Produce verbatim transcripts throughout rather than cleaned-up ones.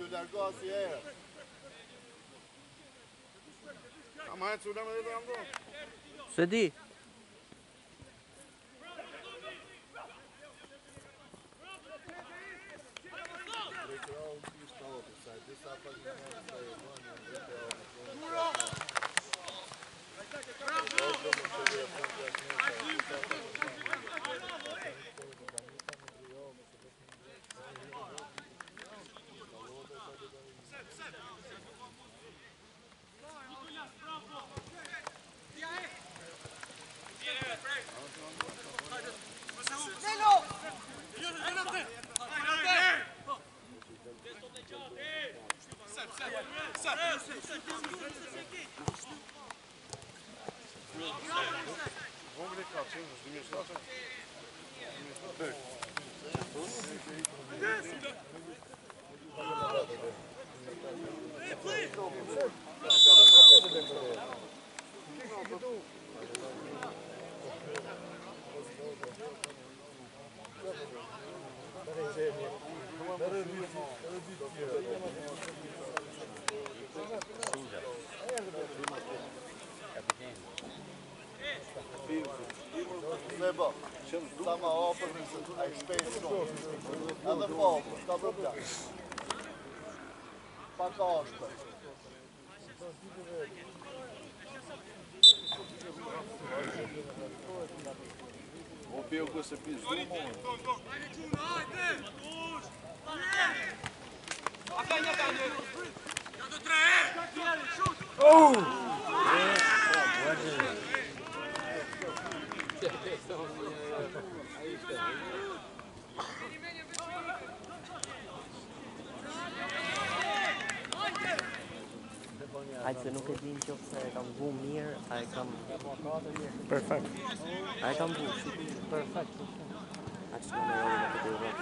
largó hacia él. Vamos a ver, una vez dando. Cedi. Vamos ver cá, sim, os dias lá estão. Seba, samma avförsel, jag spelar eller far, ska börja. Bagage. Vou ver o que você pisou, mano. Oh! Also nuk e din qoftë se e kam vu mirë, a e kam Perfekt. a e kam vu Perfekt. Aq më me javë në këtë rrugë.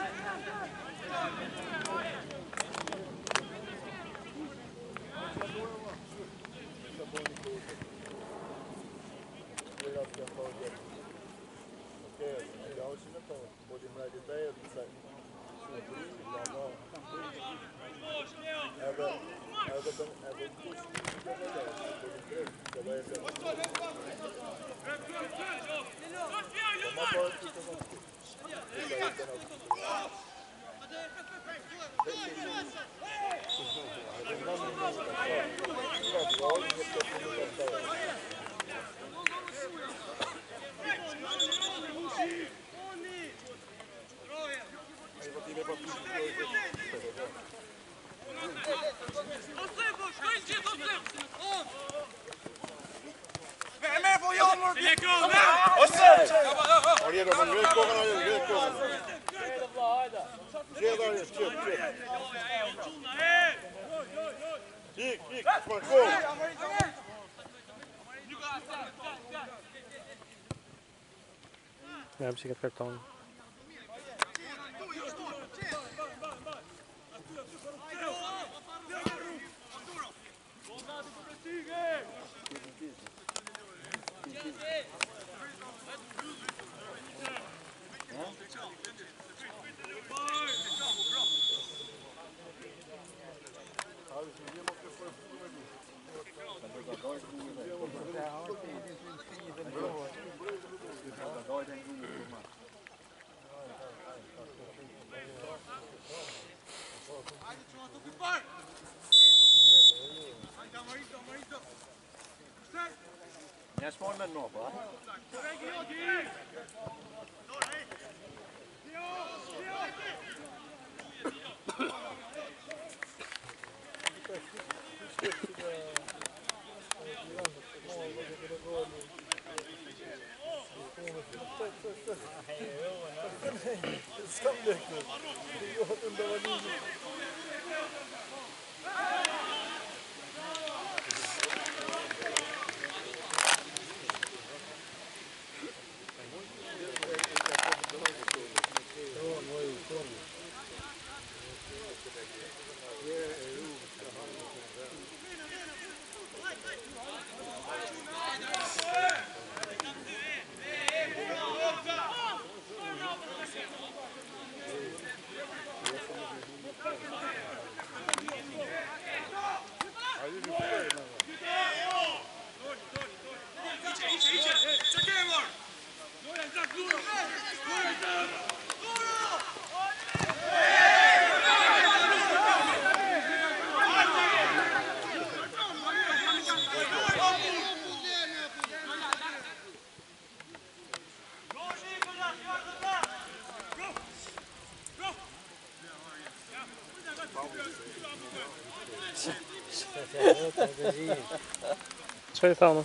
Oraya bakın, göz kokuna yok, göz kokuna. Şey var ya, çık, çık. Gick, gick, man, kom. Ja, precies karton. Minha small men nå, va? Ce-ai seama?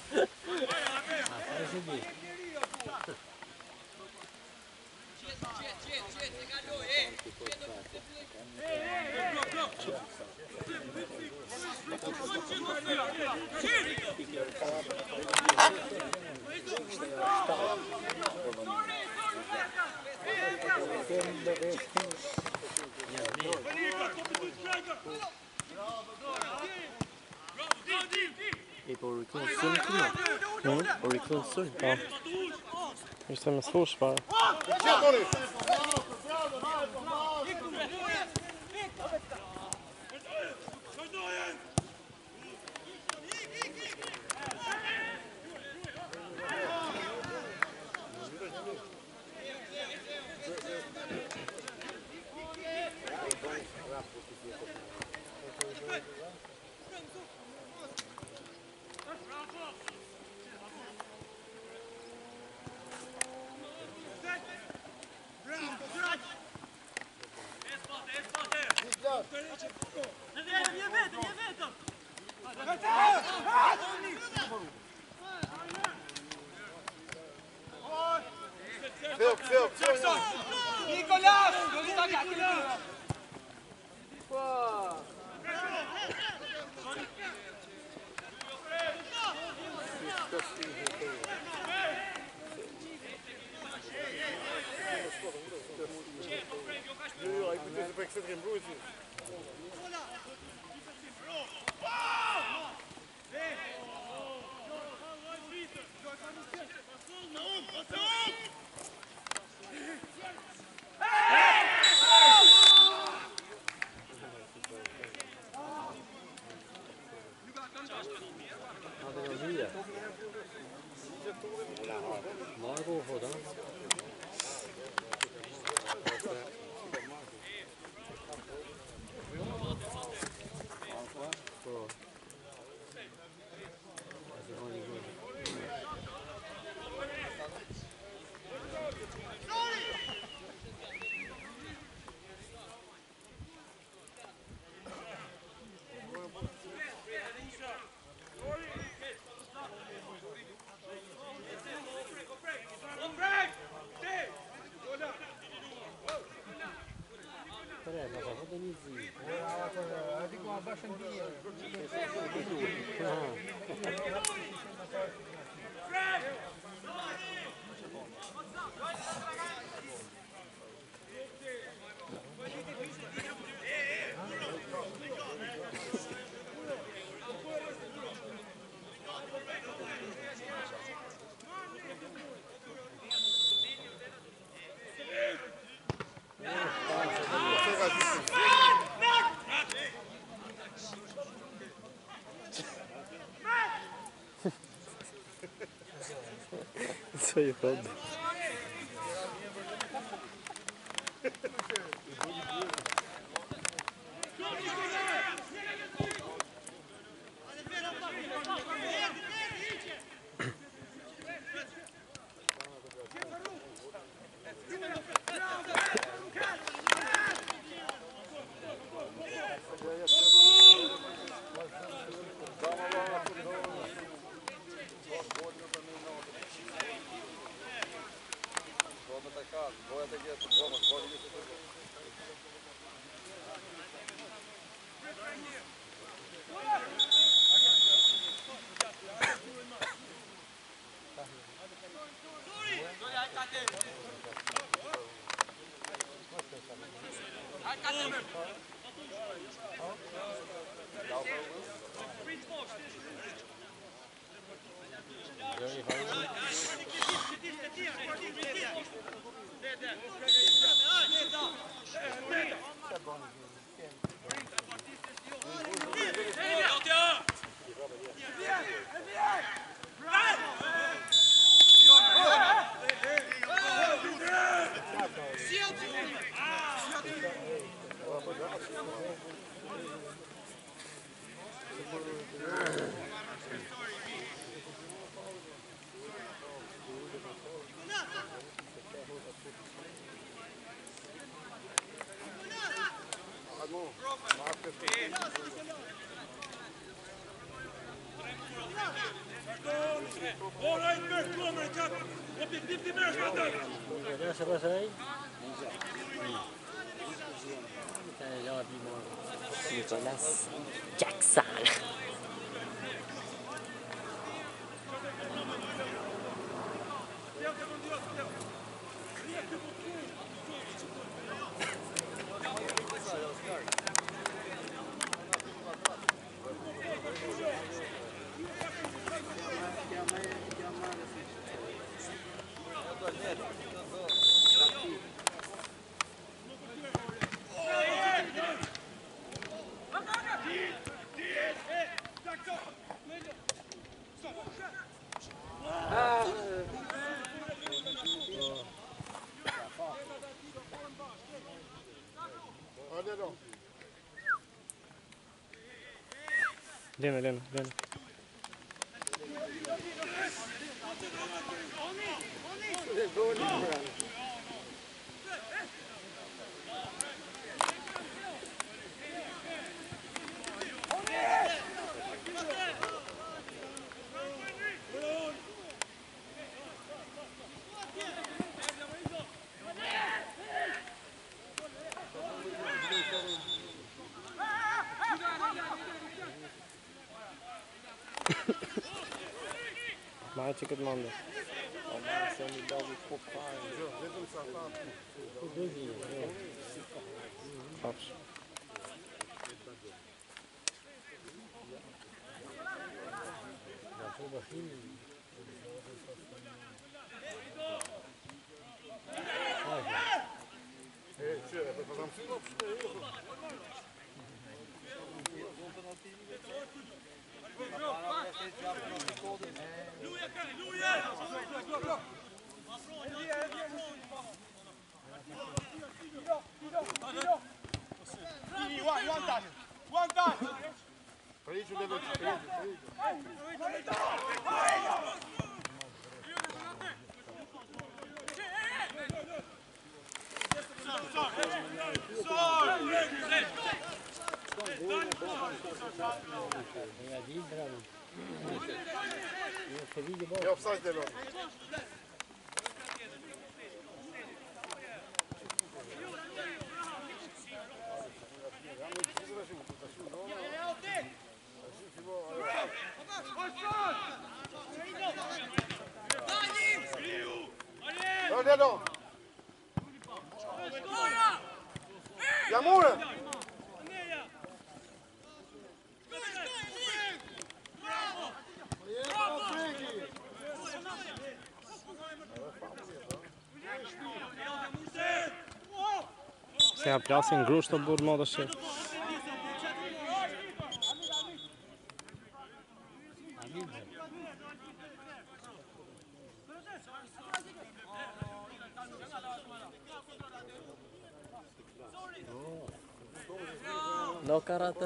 I på Orikonsund nu. Mm. Orikonsund. Ja. Just det med swoosh bara. Veel, veel, veel. Nicolas! Non ti tocca anche lui! Ja, ik moet deze bek zit er in broertje. Margot får den. Så är född. Nicolas Rosé. Nicolas Jackson. Hadi då. Lena, Lena, Lena. Mai ce cât m-am dat. Să mi dau un focar. Cu două zile. Patrz. Ej, tjej, jag får samtidigt också. Parigi deve Je offside eller? Hör det då! Jamore! Se ja plasin grusht të burë më dhe shi. Do karate.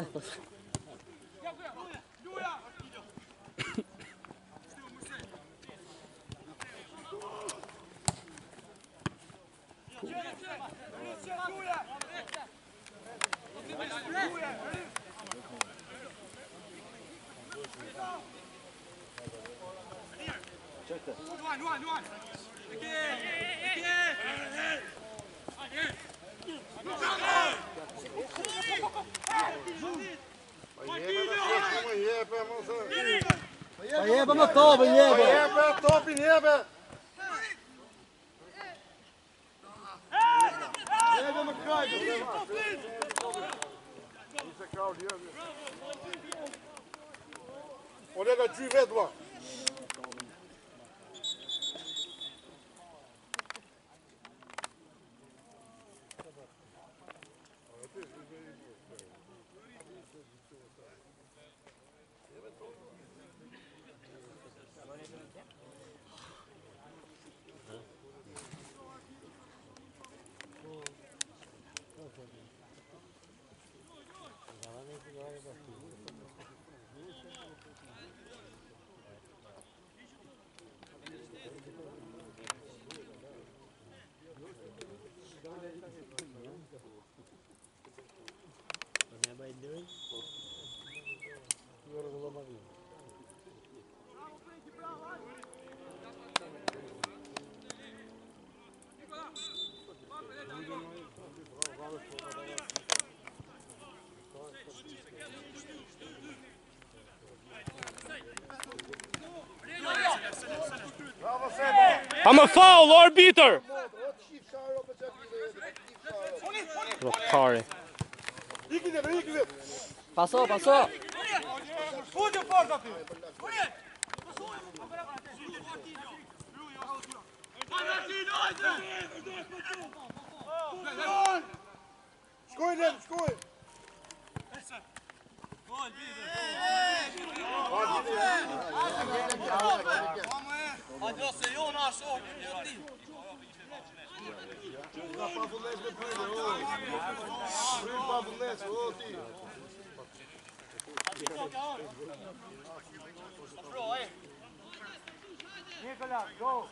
Vad jävla med toppen jävel! Vad jävla toppen jävel! Jävla med kraj! Och det är du vet vad? I'm a foul, arbiter! Rotari. Passò, passò! Fugge forza più! Skoj den, skoj! Hadi se jo naš ovdje, ti. Nikola, go!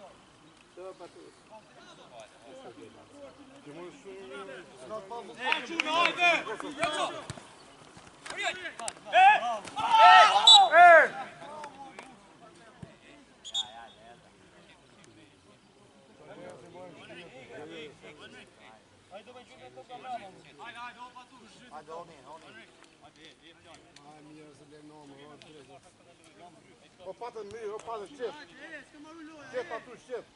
Opata në mirë, opata qëtë. Qëtë atu qëtë.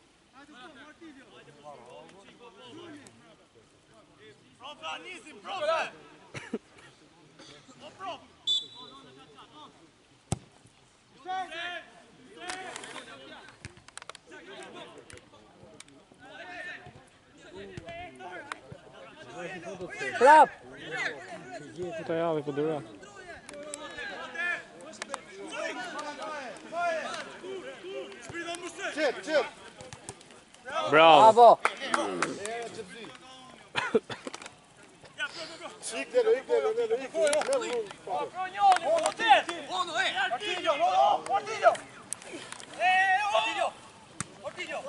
Profa, nisim, profa! O prof! Prap! To javi po dyra. Qëtë, qëtë. Bravo! Bravo! Ik delo, ik delo, delo, ik delo. Prognoni, potete! Uno, eh! Ortiglio, no, no! Ortiglio! Eh, Ortiglio! Ortiglio!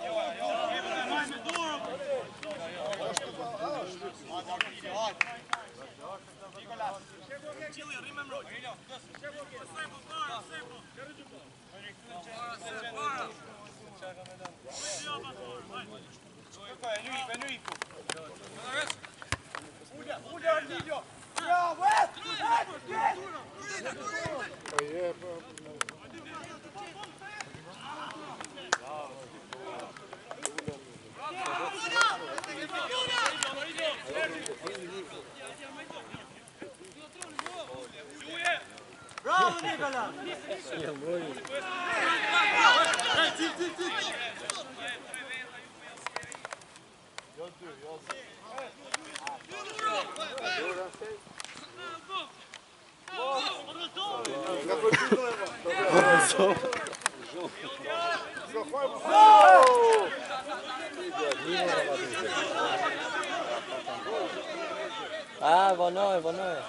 Remember, bravo Nicola! Ah, var noi, var noi.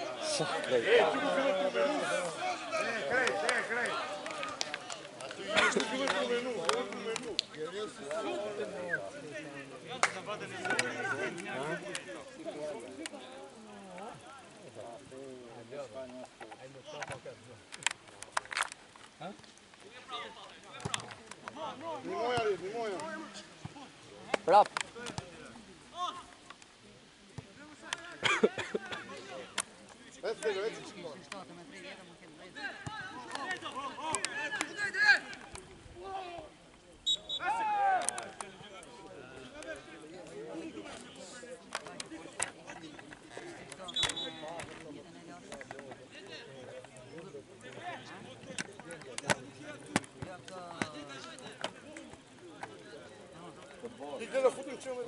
Prap! Ik delo, goed in tjummen.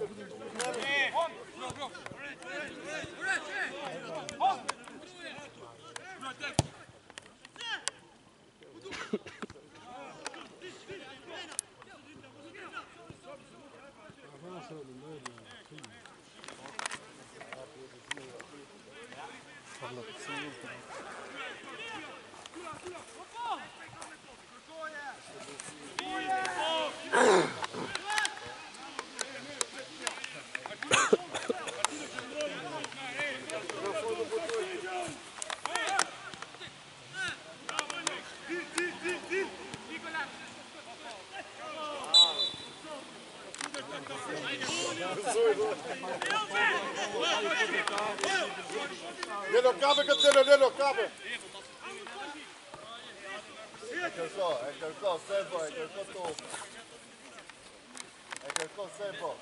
Delo cabe che te lo delo cabe. É que só, é que só, serve, é que só tô. É que eu estou sem bola.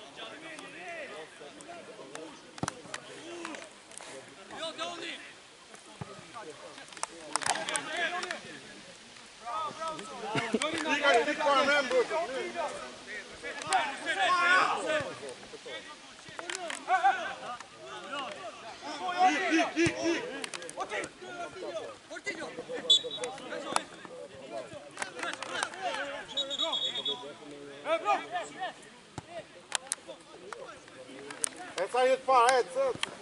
Fica, fica com a mesma, Bruto. Essa aí de fora, é de Santos.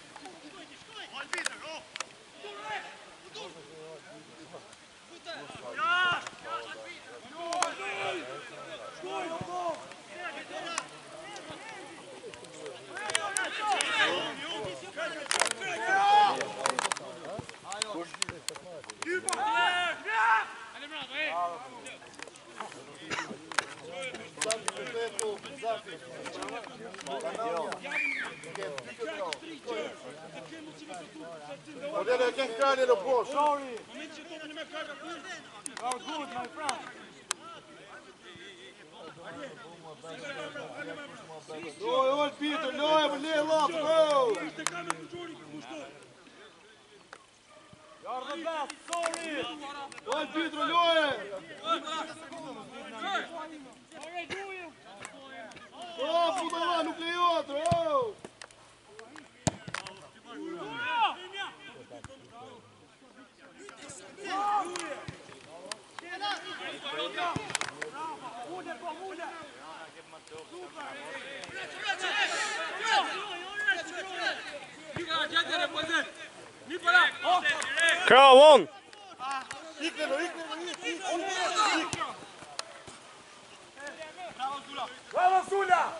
Och det är kan köra det då på. Sorry. Oh, good, my friend. No, hold Peter, no, I will lay off, no. You're the best, sorry. Hold Peter, no. Oh, puta lá, não tem outro, oh. Crow on! Bravo Sula!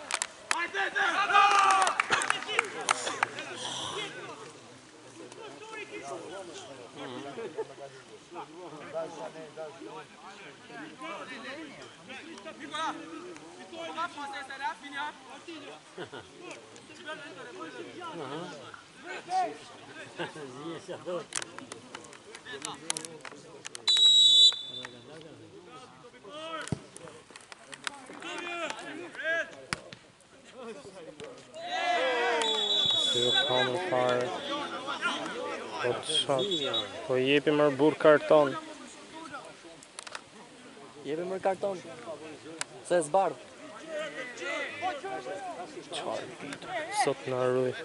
Kommer fare. Gott shot. Po i jepi më burr karton. Jepi më karton. Se zbardh. Sot në arruj.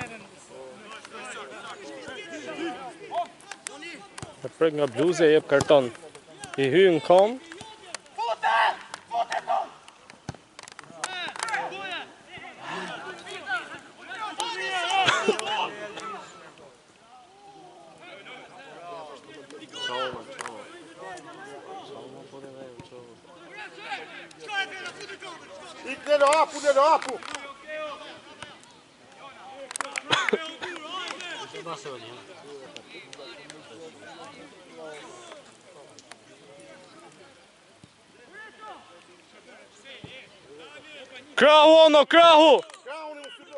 E prek nga bluze e jep karton. I hy në kom. Gick ner upp, ner upp. Krahu ono, krahu! Krahu måste gå.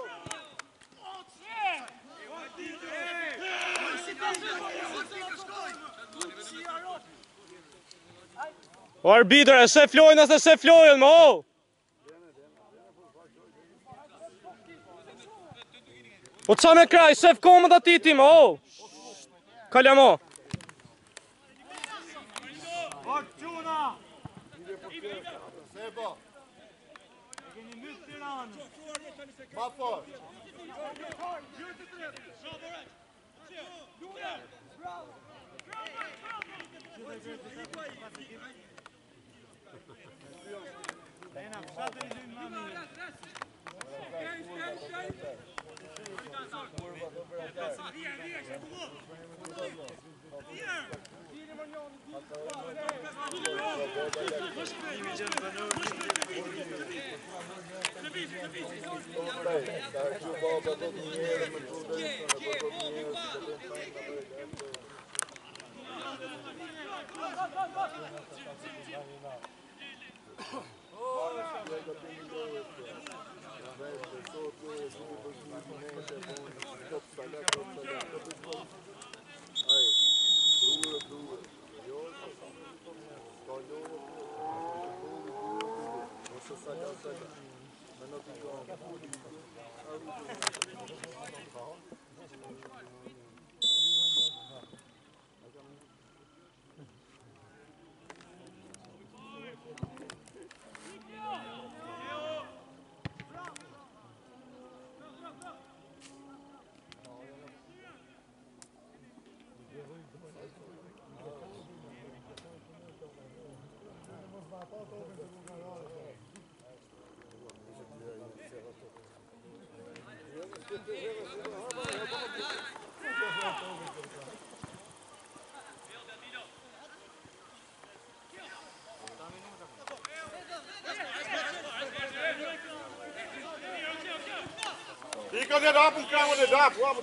O arbitër, e se flojnë as e se flojnë, mo! Po qa me kraj, se fkomët ati ti, mo! Kalja, mo! Sebo. Ma fort. Pega de dar para um carro de dar, vamos.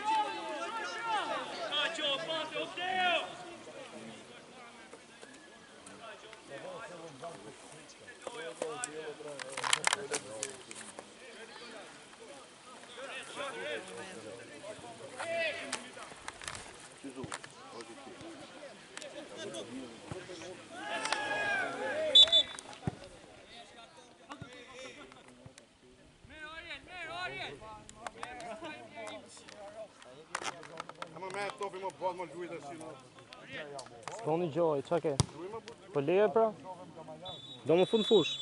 Mä et topi më bot më lujtë si më. Doni gjoj, qa ke? Po leje pra? Do më fund fush.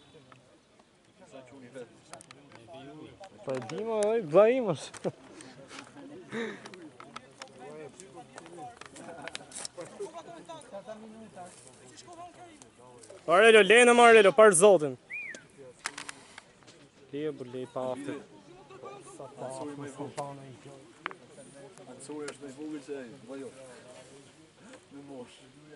Po e di më, oj, vla im është. Aurelio, leje në më Aurelio, parë zotin. Leje, bu leje pa aftë. Så är det vågar säga vad jag. Nu mors.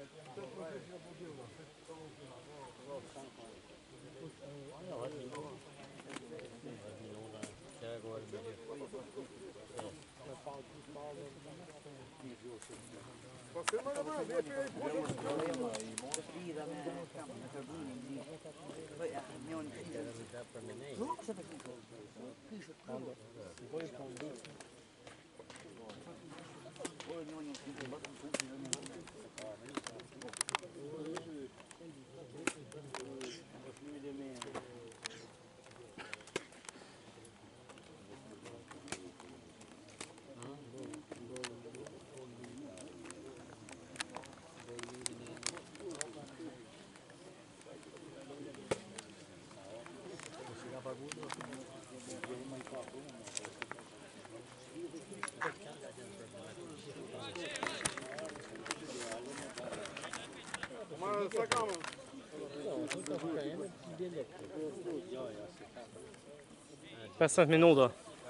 Sa kam? pesëdhjetë minuta.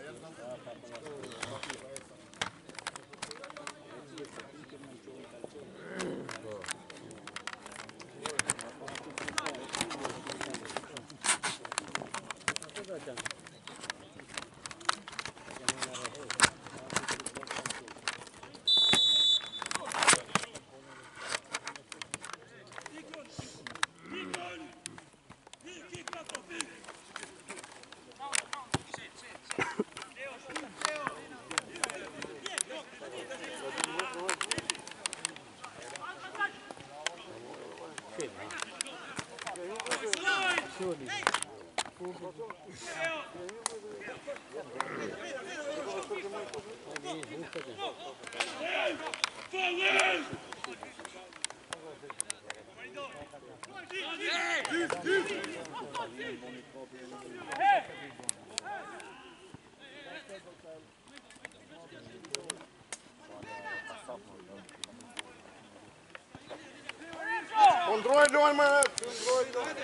Controle doon maar. Controle doon.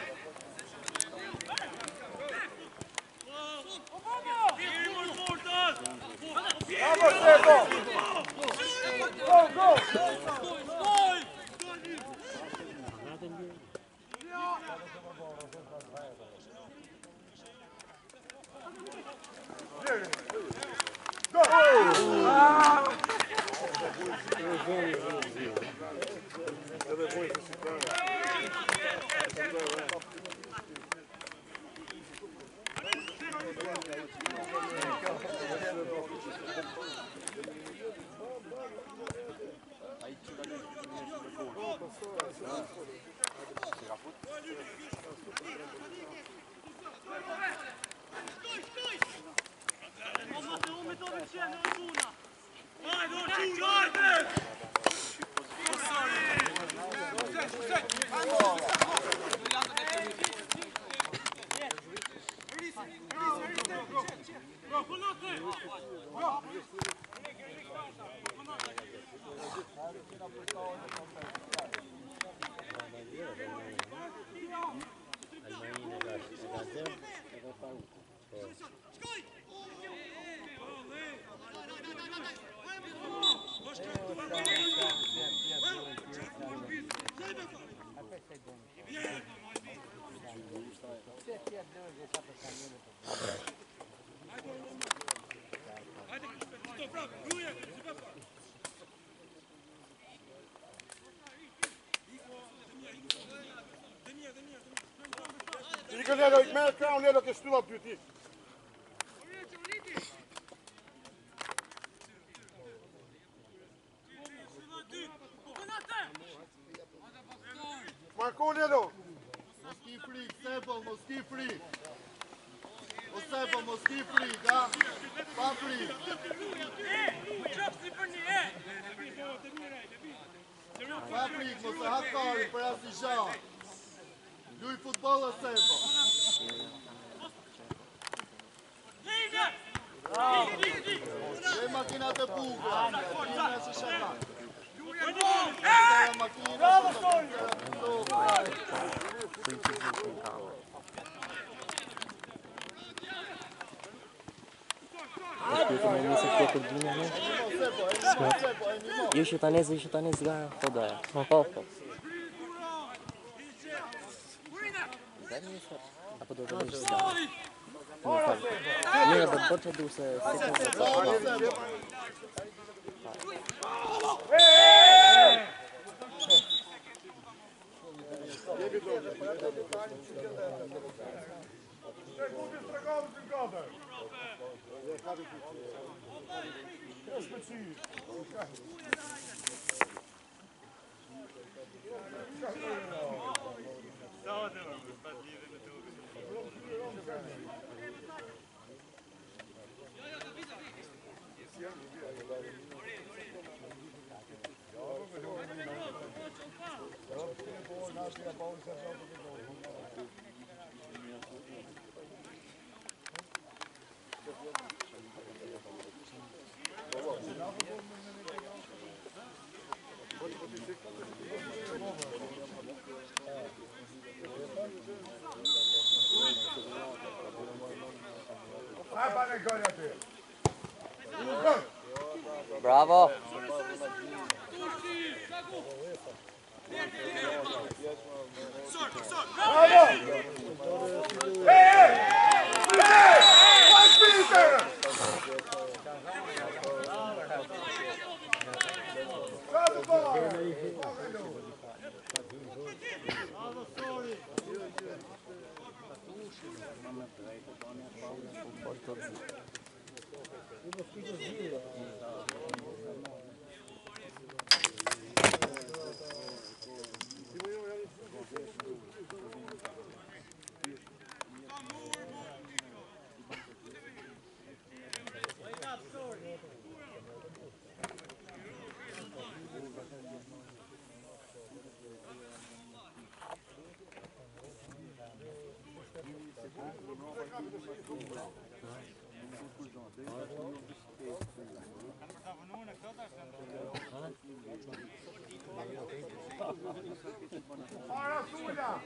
Vamos, Seco! Go, go! Go! Ah! Ikë Lelo, ikë merë kraun Lelo ke shtylla ty ti. Marko Lelo. Mos ki frik, Sebo, mos ki frik. O Sebo, mos ki frik, ha? Pa frik. Pa frik, mos e hakari për asnjë gjë. Luj futboll o Sebo. Dhe makinat e bukura, makinat e së shakat. Bravo, Сколько мы месяц только длинные. Еще танец, еще танец, да, хода. Хо-хо. A podobno już znam. Nie, fajnie. Nie, bo podszedł se sekund. Kupię stragany tym gadem. Jeszcze ci. Bravo! Para suja!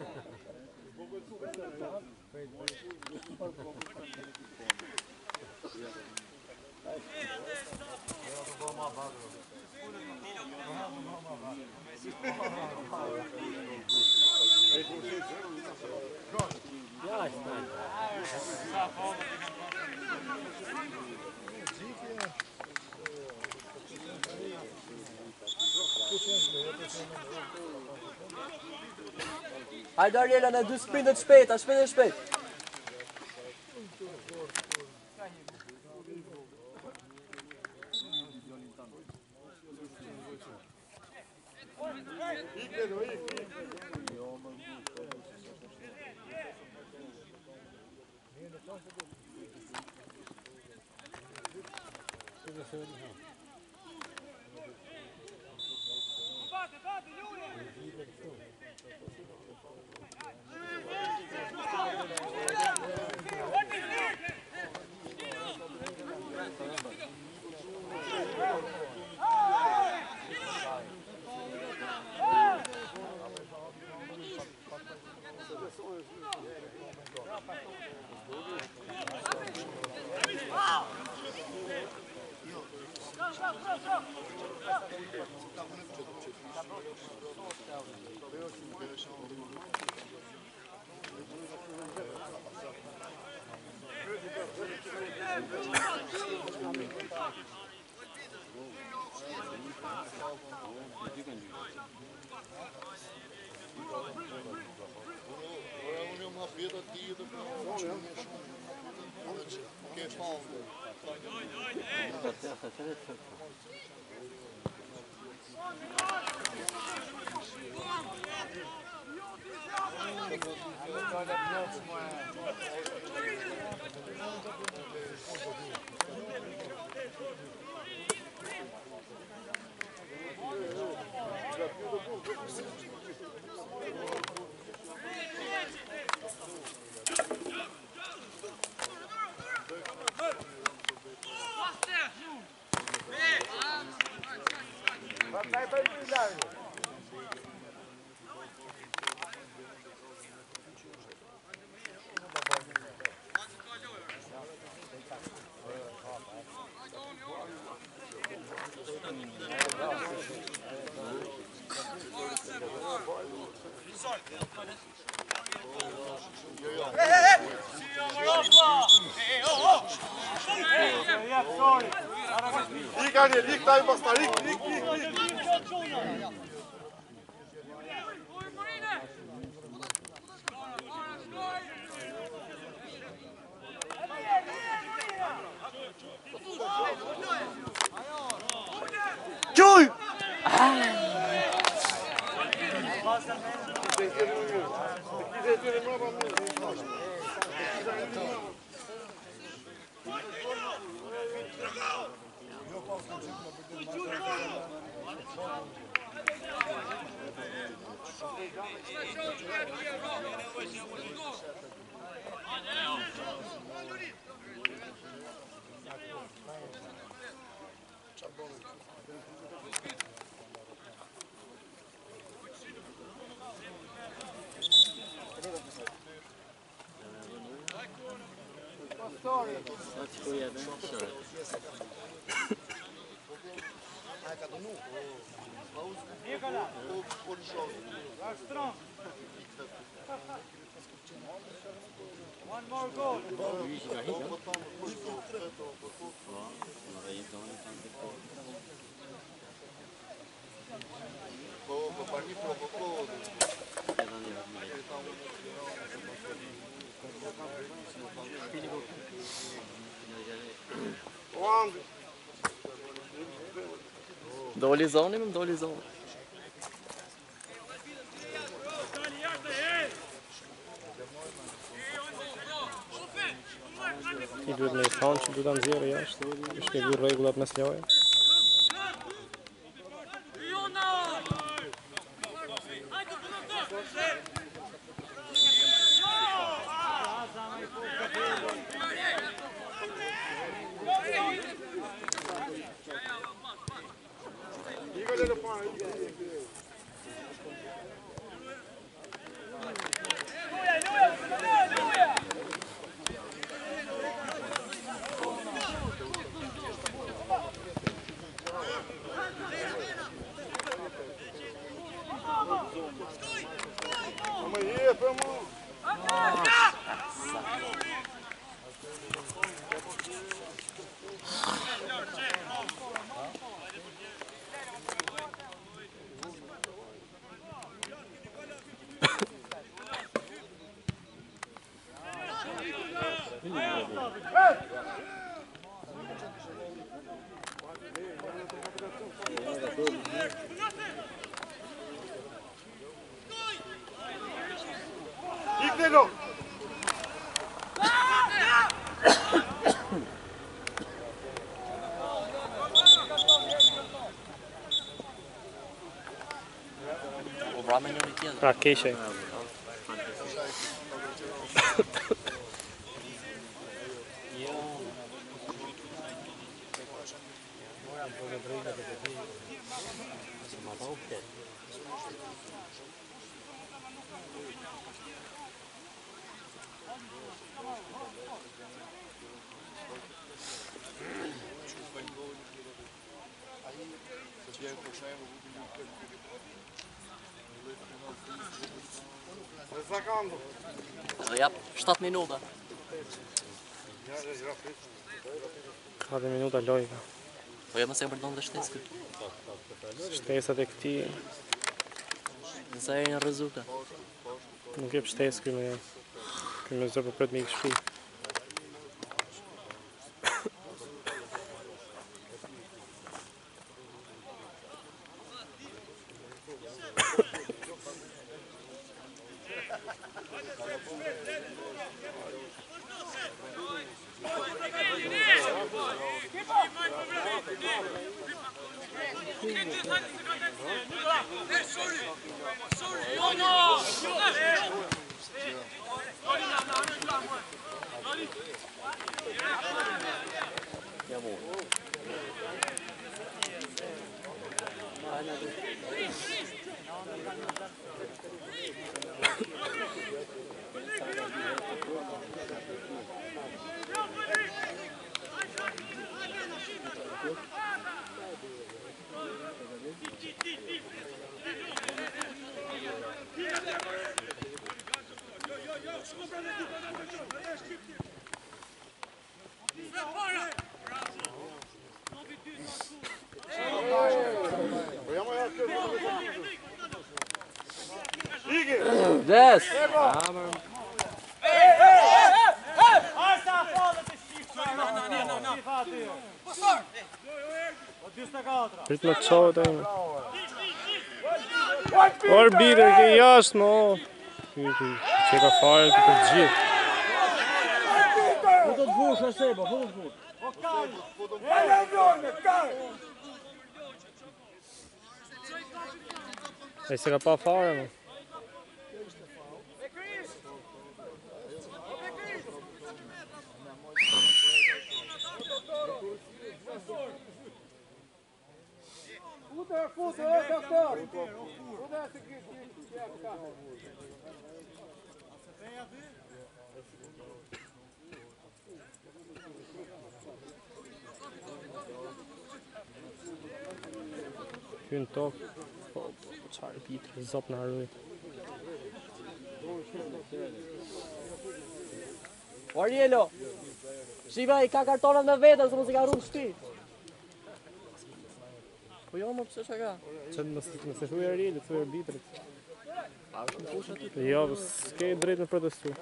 Hai Dariela, ne dy sprintet shpejta, shpejt e shpejt. Unë jam hapet aty dhe për në që më shumë. Ke fanë. Rik ani, rik taj basta, rik, rik, rik, rik. Gjuj! One more goal. Po, për një provokohë. Doli zoni, më doli zoni. Ti duhet me i thonë që duhet të nëzirë jashtë, i shpjegu regullat mes loje. Ignelo! Pra, keqe. Jap, shtatë minuta. katër minuta lojka. Po jo mëse e përdojnë dhe shtesë këtë. Shtesat e këti, Nësa e në rëzuka. nuk e për shtesë këj me këj me zërë për pret me i kështu. Des! Prit me qohet e me. Arbitër, ke jashtë, mo. Që ka fare të për gjithë. Fu të të vush, e seba, fu të të vush. E se ka pa fare, mo. Kynë tokë, po, qarë pitër, zopë në arrujt. Arielo! Shiva i ka kartonat me vetën, se mos i ka rrunë shpi. Po jo, më pëse që ka? Qëtë nëse thuj Arieli, thuj arbitrit. A është në pushë aty? Jo, s'ke drejt në protestu.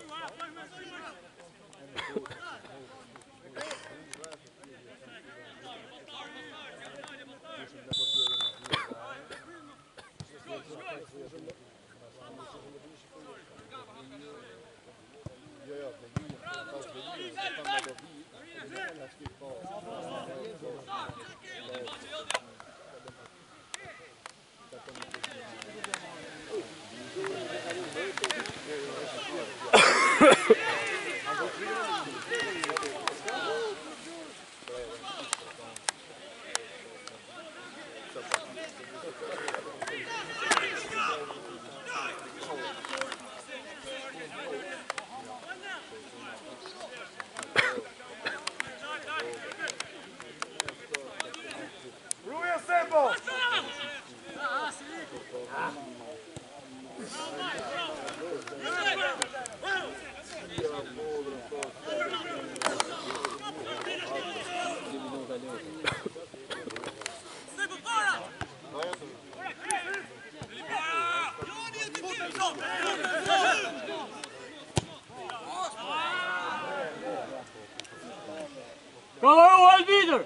Kavaru arbitër!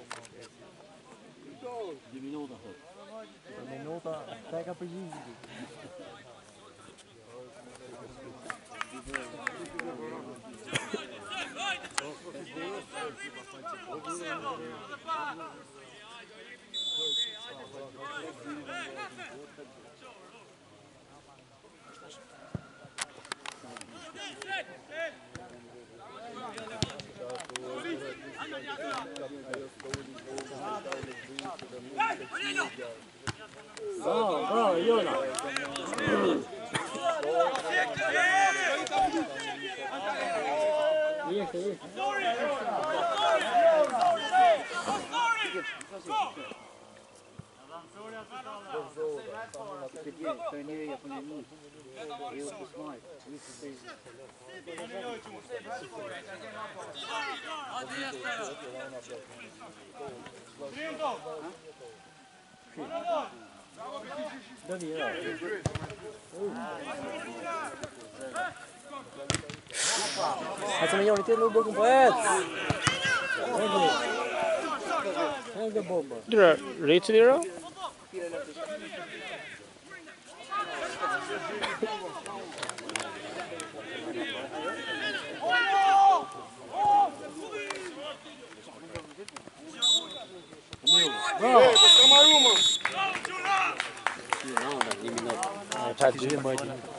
Dë minuta, thot. Dë minuta, ta e ka përgjizit. Bravo, bravo, Iona! Jeste, jeste. Hai să mă iau uite nu bă cum băieți. Hai de bombă. Dira, rate dira? Ei, busca mais uma. Não, não, eliminou. Ai, tadinho.